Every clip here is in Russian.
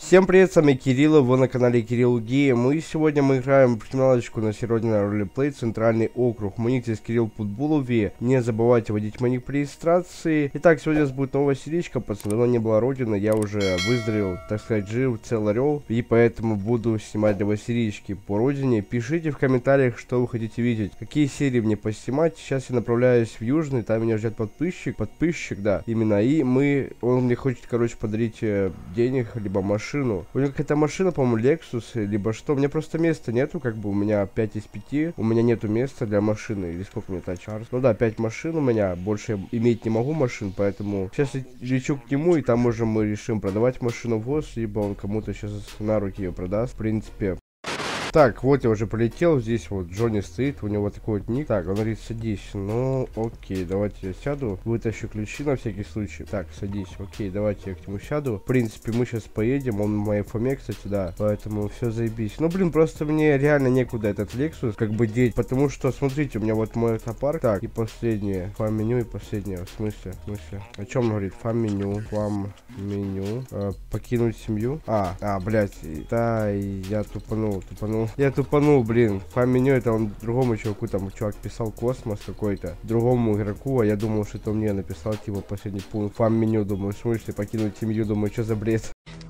Всем привет, с вами Кирилл, вы на канале Кирилл Гейм, и сегодня мы играем в криминалочку на сервере ролеплей Центральный округ. Мой ник здесь Кирилл Путбулови, не забывайте вводить мой ник при регистрации. Итак, сегодня будет новая серичка, пацаны, давно не было родины, я уже выздоровел, так сказать, жив, цел, орел, и поэтому буду снимать для вас серички по родине. Пишите в комментариях, что вы хотите видеть, какие серии мне поснимать. Сейчас я направляюсь в Южный, там меня ждет подписчик, да, именно, и он мне хочет, короче, подарить денег, либо машину. У него какая-то машина, по-моему, Lexus, либо что. У меня просто места нету, как бы у меня 5 из 5. У меня нету места для машины. Или сколько мне тачарс? Ну да, 5 машин у меня. Больше я иметь не могу машин, поэтому сейчас я лечу к нему, и там уже мы решим продавать машину в ВОЗ, либо он кому-то сейчас на руки ее продаст. В принципе. Так, вот я уже полетел, здесь вот Джонни стоит, у него вот такой вот ник. Так, он говорит, садись. Ну, окей, давайте я сяду, вытащу ключи на всякий случай. Так, садись, окей, давайте я к нему сяду. В принципе, мы сейчас поедем, он в моей фоме, кстати, да, поэтому все заебись. Ну, блин, просто мне реально некуда этот Lexus как бы деть, потому что, смотрите, у меня вот мой автопарк. Так, и последнее, фам-меню и последнее, в смысле? О чем он говорит? Фам-меню, покинуть семью. Блядь, да, я тупанул. Я тупанул, блин. Фам-меню это он другому чуваку, там чувак писал космос какой-то, другому игроку, а я думал, что это мне написал, типа, последний пункт. Фам-меню, думаю, в смысле покинуть семью, думаю, что за бред.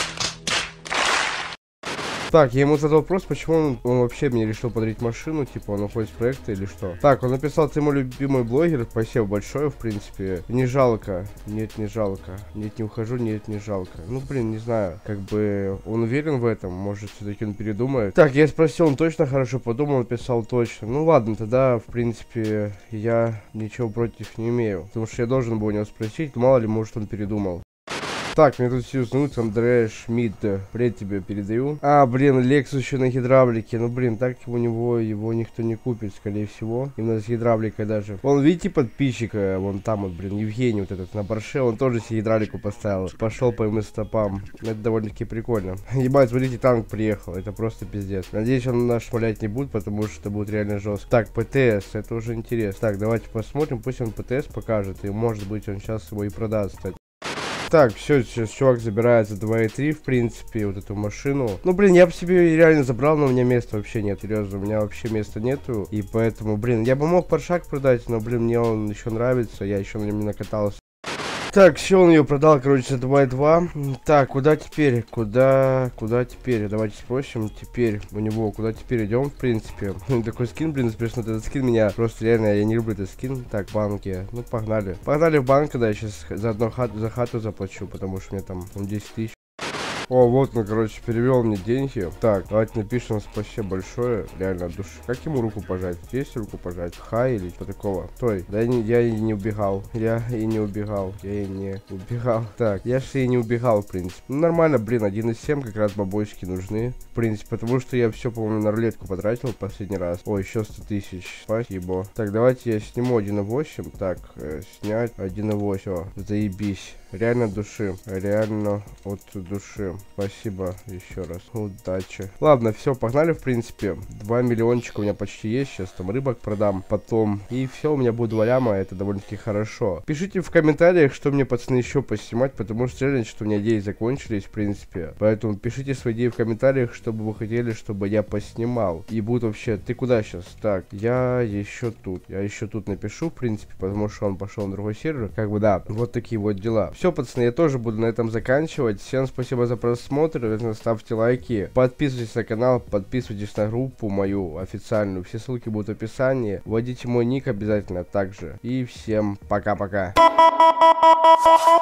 Так, я ему задал вопрос, почему он вообще мне решил подарить машину, типа он уходит с проекта или что. Так, он написал, ты мой любимый блогер, спасибо большое, в принципе. Не жалко, нет, не жалко. Нет, не ухожу, нет, не жалко. Ну, блин, не знаю, как бы он уверен в этом, может, все-таки он передумает. Так, я спросил, он точно хорошо подумал, написал точно. Ну, ладно, тогда, в принципе, я ничего против не имею. Потому что я должен был у него спросить, мало ли, может, он передумал. Так, мне тут все узнают, Андрея Шмидт, привет тебе передаю. Блин, Lexus еще на гидравлике, ну блин, так у него его никто не купит, скорее всего. Именно с гидравликой даже. Вон, видите, подписчика, вон там вот, блин, Евгений вот этот на Порше, он тоже себе гидравлику поставил. Пошел по моим стопам, это довольно-таки прикольно. Ебать, смотрите, танк приехал, это просто пиздец. Надеюсь, он нас шмалять не будет, потому что это будет реально жестко. Так, ПТС, это уже интересно. Так, давайте посмотрим, пусть он ПТС покажет, и может быть он сейчас его и продаст, кстати. Так, все, сейчас чувак забирает за 2,3, в принципе, вот эту машину. Ну, блин, я бы себе реально забрал, но у меня места вообще нет, серьезно, у меня вообще места нету. И поэтому, блин, я бы мог Поршак продать, но, блин, мне он еще нравится, я еще на нем не накатался. Так, все, он ее продал, короче, за 2,2. Так, куда теперь? Куда теперь? Давайте спросим теперь у него, куда теперь идем, в принципе. Такой скин, блин, смешно, этот скин меня просто реально, я не люблю этот скин. Так, банки, ну погнали. Погнали в банк, да, я сейчас заодно за хату заплачу, потому что мне там 10 тысяч. О, вот он, короче, перевел мне деньги. Так, давайте напишем спасибо большое. Реально от души. Как ему руку пожать? Есть руку пожать? Хай или что такого? Стой, да я и не убегал. Я и не убегал. Так, я же и не убегал, в принципе. Ну, нормально, блин, 1,7 как раз бабочки нужны. В принципе, потому что я все, по-моему, на рулетку потратил последний раз. Ой, еще 100 тысяч. Спасибо. Так, давайте я сниму 1,8. Так, снять 1,8. О, заебись. Реально от души. Реально от души. Спасибо еще раз. Удачи. Ладно, все, погнали, в принципе. 2 миллиончика у меня почти есть. Сейчас там рыбок продам потом. И все, у меня будет 2 ляма. Это довольно-таки хорошо. Пишите в комментариях, что мне, пацаны, еще поснимать. Потому что реально, что у меня идеи закончились, в принципе. Поэтому пишите свои идеи в комментариях, чтобы вы хотели, чтобы я поснимал. И будет вообще... Ты куда сейчас? Так, я еще тут. Я еще тут напишу, в принципе, потому что он пошел на другой сервер. Как бы, да, вот такие вот дела. Все, пацаны, я тоже буду на этом заканчивать. Всем спасибо за просмотр, ставьте лайки, подписывайтесь на канал, подписывайтесь на группу мою официальную, все ссылки будут в описании, вводите мой ник обязательно также. И всем пока-пока.